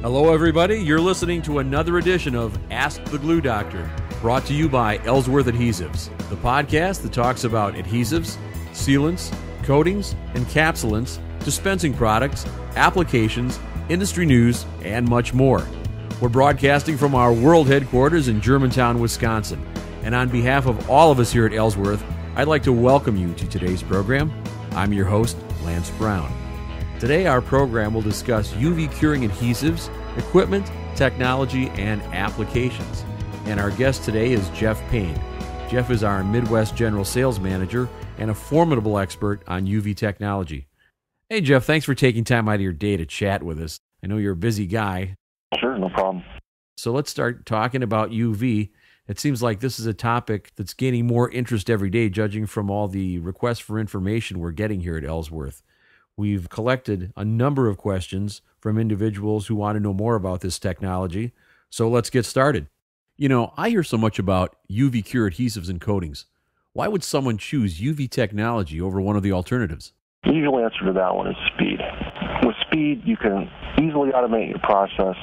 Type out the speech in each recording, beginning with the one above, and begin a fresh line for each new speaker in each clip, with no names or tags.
Hello, everybody. You're listening to another edition of Ask the Glue Doctor, brought to you by Ellsworth Adhesives, the podcast that talks about adhesives, sealants, coatings, encapsulants, dispensing products, applications, industry news, and much more. We're broadcasting from our world headquarters in Germantown, Wisconsin. And on behalf of all of us here at Ellsworth, I'd like to welcome you to today's program. I'm your host, Lance Brown. Today, our program will discuss UV curing adhesives, equipment, technology, and applications. And our guest today is Jeff Payne. Jeff is our Midwest General Sales Manager and a formidable expert on UV technology. Hey, Jeff, thanks for taking time out of your day to chat with us. I know you're a busy guy.
Sure, no problem.
So let's start talking about UV. It seems like this is a topic that's gaining more interest every day, judging from all the requests for information we're getting here at Ellsworth. We've collected a number of questions from individuals who want to know more about this technology. So let's get started. You know, I hear so much about UV cure adhesives and coatings. Why would someone choose UV technology over one of the alternatives?
The usual answer to that one is speed. With speed, you can easily automate your process.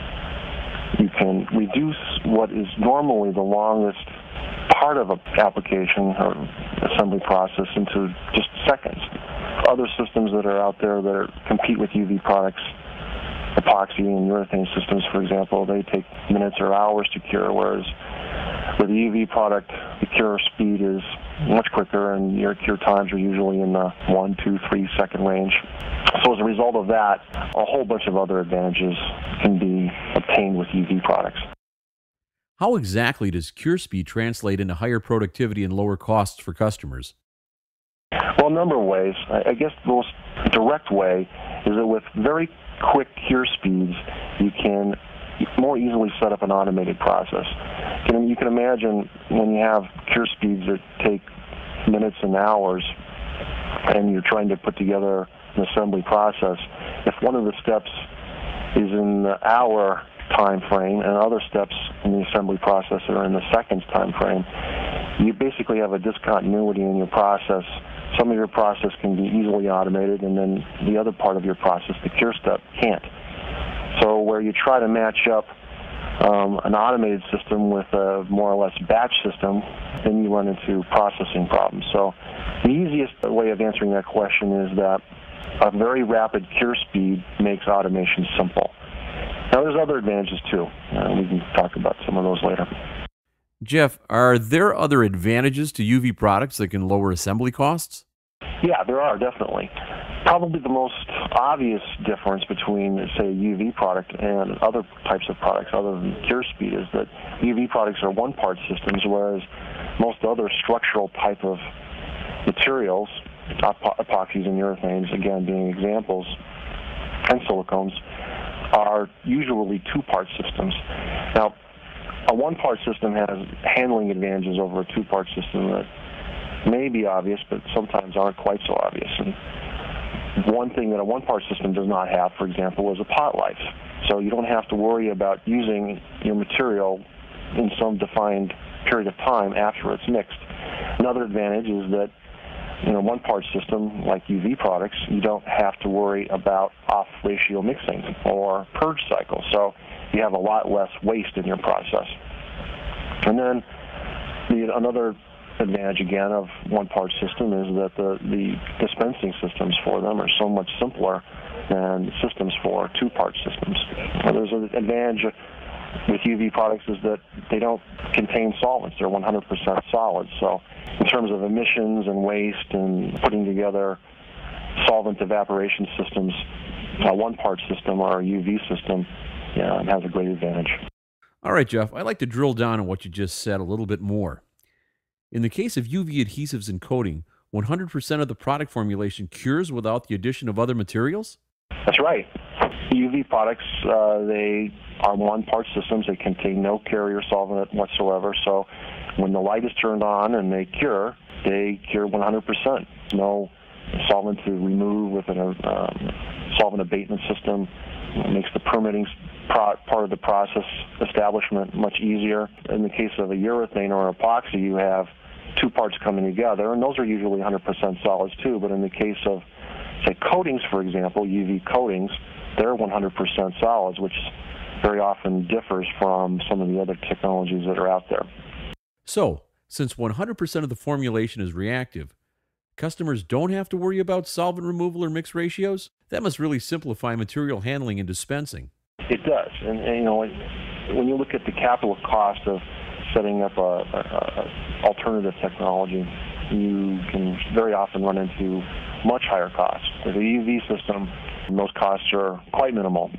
You can reduce what is normally the longest part of an application or assembly process into just seconds. Other systems that are out there that compete with UV products, epoxy and urethane systems, for example, they take minutes or hours to cure, whereas with the UV product, the cure speed is much quicker, and your cure times are usually in the 1, 2, 3 second range. So as a result of that, a whole bunch of other advantages can be obtained with UV products.
How exactly does cure speed translate into higher productivity and lower costs for customers?
Well, a number of ways. I guess the most direct way is that with very quick cure speeds, you can more easily set up an automated process. You can imagine when you have cure speeds that take minutes and hours and you're trying to put together an assembly process, if one of the steps is in the hour time frame and other steps in the assembly process are in the seconds time frame, you basically have a discontinuity in your process. Some of your process can be easily automated, and then the other part of your process, the cure step, can't. So where you try to match up an automated system with a more or less batch system, then you run into processing problems. So the easiest way of answering that question is that a very rapid cure speed makes automation simple. Now, there's other advantages, too. We can talk about some of those later.
Jeff, are there other advantages to UV products that can lower assembly costs?
Yeah, there are, definitely. Probably the most obvious difference between, say, a UV product and other types of products other than cure speed is that UV products are one-part systems, whereas most other structural type of materials, epoxies and urethanes, again, being examples, and silicones, are usually two-part systems. Now, a one-part system has handling advantages over a two-part system that may be obvious, but sometimes aren't quite so obvious. And one thing that a one-part system does not have, for example, is a pot life. So you don't have to worry about using your material in some defined period of time after it's mixed. Another advantage is that in a one-part system like UV products, you don't have to worry about off-ratio mixing or purge cycles. So you have a lot less waste in your process. And then another advantage, again, of one-part system is that the dispensing systems for them are so much simpler than systems for two-part systems. There's an advantage with UV products is that they don't contain solvents. They're 100% solid. So in terms of emissions and waste and putting together solvent evaporation systems, a one-part system or a UV system has a great advantage.
All right, Jeff, I'd like to drill down on what you just said a little bit more. In the case of UV adhesives and coating, 100% of the product formulation cures without the addition of other materials?
That's right. UV products, they are one-part systems. They contain no carrier solvent whatsoever. So when the light is turned on and they cure 100%. No solvent to remove with a solvent abatement system. It makes the permitting part of the process establishment much easier. In the case of a urethane or epoxy, you have two parts coming together, and those are usually 100% solids too. But in the case of, say, coatings, for example, UV coatings, they're 100% solids, which very often differs from some of the other technologies that are out there.
So, since 100% of the formulation is reactive, customers don't have to worry about solvent removal or mix ratios? That must really simplify material handling and dispensing.
It does. And when you look at the capital cost of setting up a alternative technology, you can very often run into much higher costs. With a UV system, those costs are quite minimal.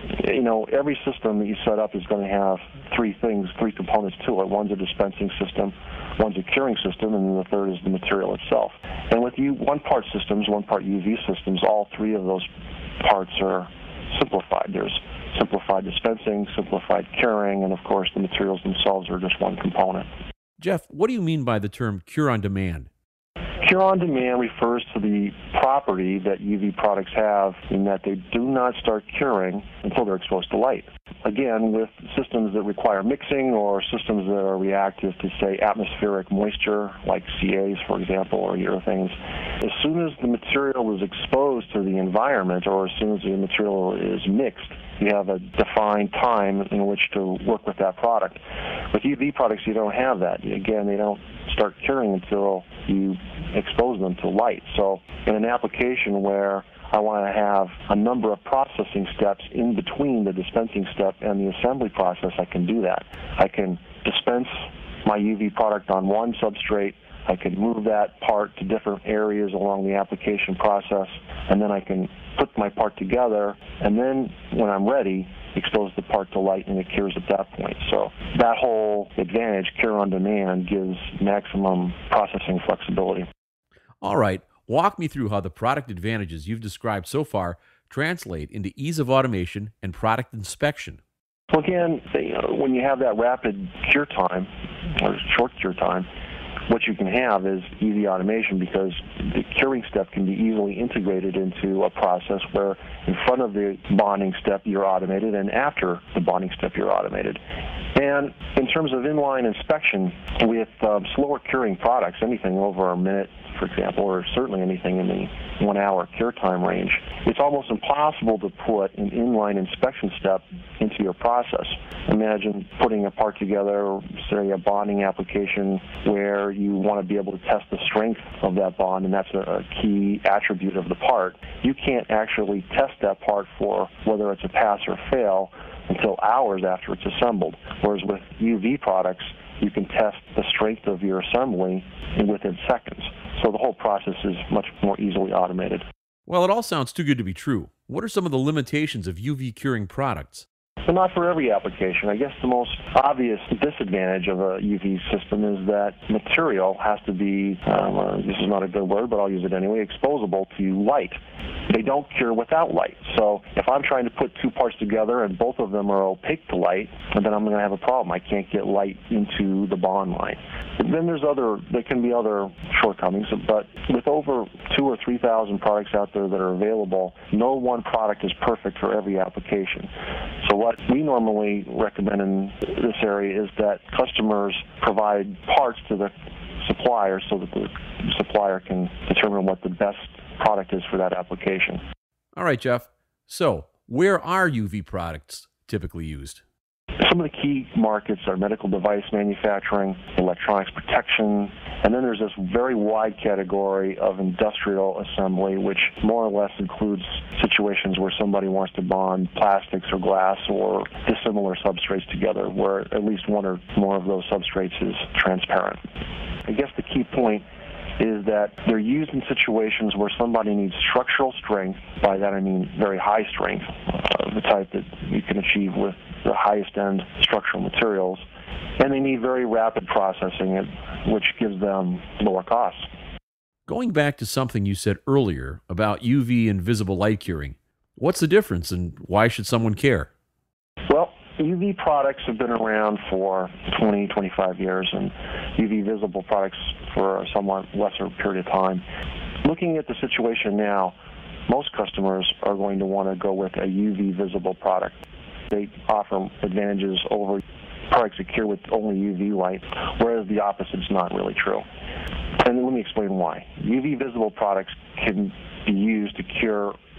Every system that you set up is going to have three components to it. One's a dispensing system, one's a curing system, and then the third is the material itself. And with one-part systems, one-part UV systems, all three of those parts are simplified. There's simplified dispensing, simplified curing, and of course the materials themselves are just one component.
Jeff, what do you mean by the term cure on demand?
Cure on demand refers to the property that UV products have in that they do not start curing until they're exposed to light. Again, with systems that require mixing or systems that are reactive to, say, atmospheric moisture, like CAs, for example, or urethanes, as soon as the material is exposed to the environment or as soon as the material is mixed, you have a defined time in which to work with that product. With UV products, you don't have that. Again, they don't start curing until you expose them to light. So in an application where I want to have a number of processing steps in between the dispensing step and the assembly process, I can do that. I can dispense my UV product on one substrate. I can move that part to different areas along the application process, and then I can put my part together, and then when I'm ready, expose the part to light, and it cures at that point. So that whole advantage, cure on demand, gives maximum processing flexibility.
All right, walk me through how the product advantages you've described so far translate into ease of automation and product inspection.
Well, again, when you have that rapid cure time, or short cure time, what you can have is easy automation because the curing step can be easily integrated into a process where in front of the bonding step you're automated and after the bonding step you're automated. And in terms of inline inspection, with slower curing products, anything over a minute, for example, or certainly anything in the 1 hour cure time range, it's almost impossible to put an inline inspection step into your process. Imagine putting a part together, say a bonding application, where you want to be able to test the strength of that bond, and that's a key attribute of the part. You can't actually test that part for whether it's a pass or fail until hours after it's assembled. Whereas with UV products, you can test the strength of your assembly within seconds. So the whole process is much more easily automated.
Well, it all sounds too good to be true. What are some of the limitations of UV curing products?
So not for every application. I guess the most obvious disadvantage of a UV system is that material has to be, this is not a good word, but I'll use it anyway, exposable to light. They don't cure without light. So if I'm trying to put two parts together and both of them are opaque to light, then I'm going to have a problem. I can't get light into the bond line. And then there can be other shortcomings, but with over 2,000 or 3,000 products out there that are available, no one product is perfect for every application. So what we normally recommend in this area is that customers provide parts to the supplier so that the supplier can determine what the best product is for that application.
All right, Jeff. So, where are UV products typically used?
Some of the key markets are medical device manufacturing, electronics protection, and then there's this very wide category of industrial assembly, which more or less includes situations where somebody wants to bond plastics or glass or dissimilar substrates together, where at least one or more of those substrates is transparent. I guess the key point is that they're used in situations where somebody needs structural strength. By that I mean very high strength, the type that you can achieve with the highest end structural materials, and they need very rapid processing, which gives them lower costs.
Going back to something you said earlier about UV and visible light curing, what's the difference and why should someone care?
Well, UV products have been around for 20, 25 years, and UV visible products for a somewhat lesser period of time. Looking at the situation now, most customers are going to want to go with a UV visible product. They offer advantages over products that cure with only UV light, whereas the opposite is not really true. And let me explain why. UV visible products can be used to cure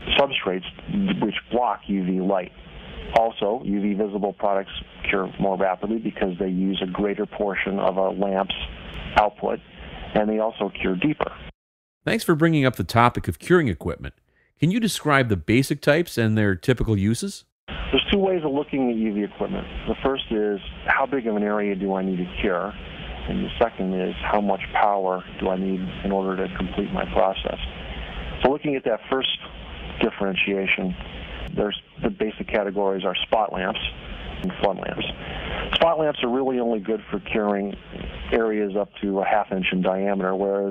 substrates which block UV light. Also, UV visible products cure more rapidly because they use a greater portion of a lamp's output, and they also cure deeper.
Thanks for bringing up the topic of curing equipment. Can you describe the basic types and their typical uses?
There's two ways of looking at UV equipment. The first is, how big of an area do I need to cure? And the second is, how much power do I need in order to complete my process? So looking at that first differentiation, there's the basic categories are spot lamps and flood lamps. Spot lamps are really only good for curing areas up to a ½ inch in diameter, whereas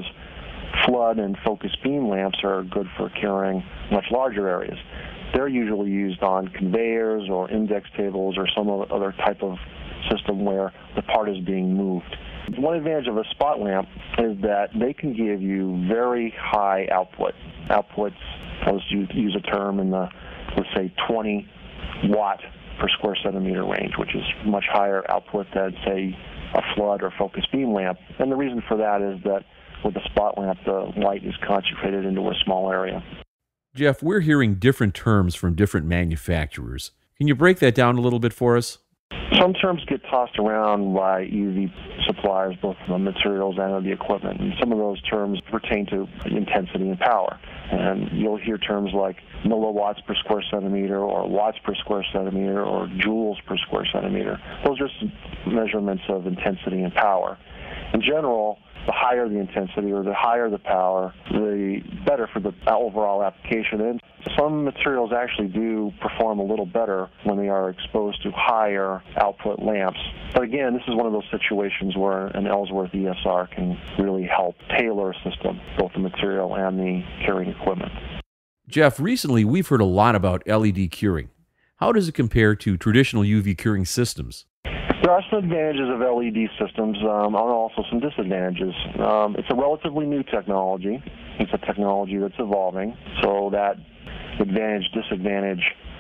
flood and focus beam lamps are good for curing much larger areas. They're usually used on conveyors or index tables or some other type of system where the part is being moved. One advantage of a spot lamp is that they can give you very high output. Outputs, let's use a term in the, let's say, 20 watt per square centimeter range, which is much higher output than, say, a flood or focus beam lamp. And the reason for that is that with a spot lamp, the light is concentrated into a small area.
Jeff, we're hearing different terms from different manufacturers. Can you break that down a little bit for us?
Some terms get tossed around by UV suppliers, both the materials and of the equipment, and some of those terms pertain to intensity and power. And you'll hear terms like milliwatts per square centimeter or watts per square centimeter or joules per square centimeter. Those are measurements of intensity and power. In general, the higher the intensity or the higher the power, the better for the overall application. And some materials actually do perform a little better when they are exposed to higher output lamps. But again, this is one of those situations where an Ellsworth ESR can really help tailor a system, both the material and the curing equipment.
Jeff, recently we've heard a lot about LED curing. How does it compare to traditional UV curing systems?
There are some advantages of LED systems, and also some disadvantages. It's a relatively new technology. It's a technology that's evolving, so that advantage-disadvantage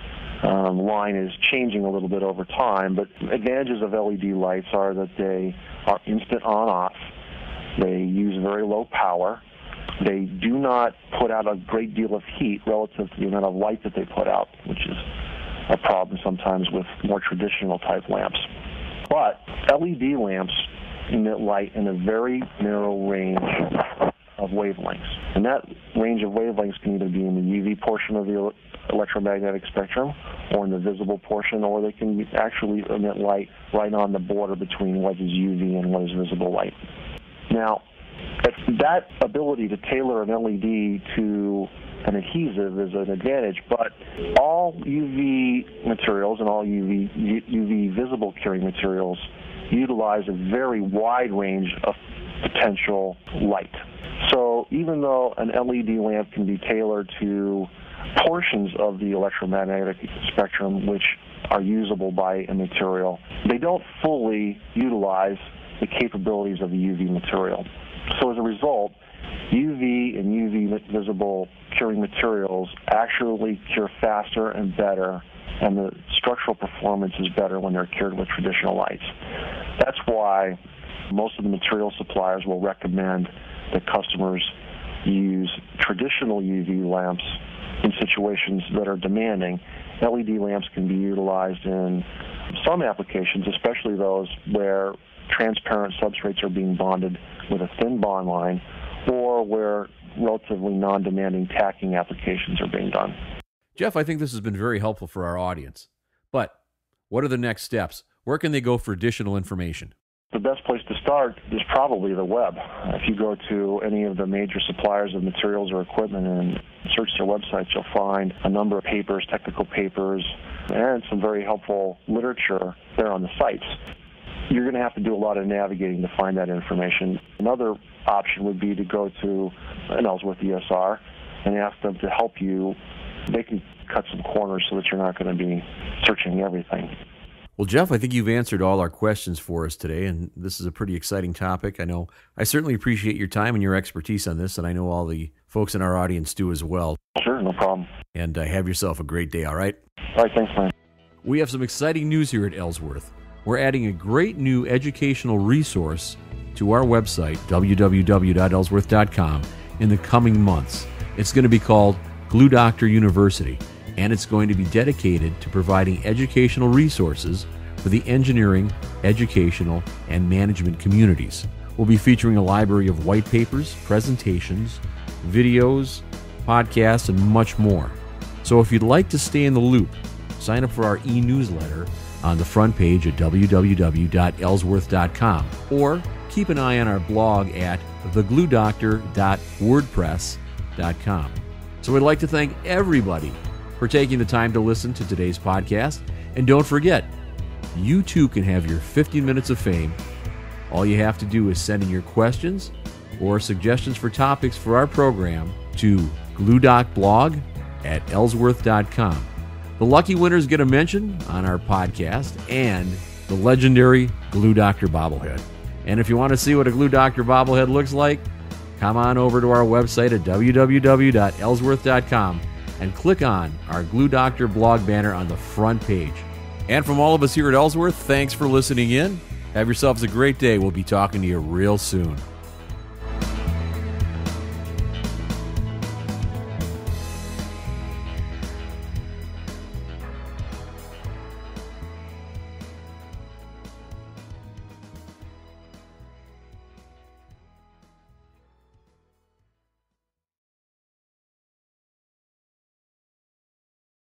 line is changing a little bit over time. But advantages of LED lights are that they are instant on-off. They use very low power. They do not put out a great deal of heat relative to the amount of light that they put out, which is a problem sometimes with more traditional type lamps. But LED lamps emit light in a very narrow range of wavelengths. And that range of wavelengths can either be in the UV portion of the electromagnetic spectrum or in the visible portion, or they can actually emit light right on the border between what is UV and what is visible light. Now, that ability to tailor an LED to an adhesive is an advantage, but all UV materials and all UV visible curing materials utilize a very wide range of potential light. So even though an LED lamp can be tailored to portions of the electromagnetic spectrum which are usable by a material, they don't fully utilize the capabilities of the UV material. So as a result, UV and UV visible curing materials actually cure faster and better, and the structural performance is better when they're cured with traditional lights. That's why most of the material suppliers will recommend that customers use traditional UV lamps in situations that are demanding. LED lamps can be utilized in some applications, especially those where transparent substrates are being bonded with a thin bond line, or where relatively non-demanding tacking applications are being done.
Jeff, I think this has been very helpful for our audience. But what are the next steps? Where can they go for additional information?
The best place to start is probably the web. If you go to any of the major suppliers of materials or equipment and search their websites, you'll find a number of papers, technical papers, and some very helpful literature there on the sites. You're going to have to do a lot of navigating to find that information. Another option would be to go to an Ellsworth ESR and ask them to help you. They can cut some corners so that you're not going to be searching everything.
Well, Jeff, I think you've answered all our questions for us today, and this is a pretty exciting topic. I certainly appreciate your time and your expertise on this, and I know all the folks in our audience do as well.
Sure, no problem.
And have yourself a great day, all right?
All right, thanks, man.
We have some exciting news here at Ellsworth. We're adding a great new educational resource to our website, www.ellsworth.com, in the coming months. It's going to be called Glue Doctor University, and it's going to be dedicated to providing educational resources for the engineering, educational, and management communities. We'll be featuring a library of white papers, presentations, videos, podcasts, and much more. So if you'd like to stay in the loop, sign up for our e-newsletter on the front page at www.ellsworth.com, or keep an eye on our blog at thegluedoctor.wordpress.com. So we'd like to thank everybody for taking the time to listen to today's podcast. And don't forget, you too can have your 15 minutes of fame. All you have to do is send in your questions or suggestions for topics for our program to gluedocblog@ellsworth.com. The lucky winners get a mention on our podcast and the legendary Glue Doctor bobblehead. And if you want to see what a Glue Doctor bobblehead looks like, come on over to our website at www.ellsworth.com and click on our Glue Doctor blog banner on the front page. And from all of us here at Ellsworth, thanks for listening in. Have yourselves a great day. We'll be talking to you real soon.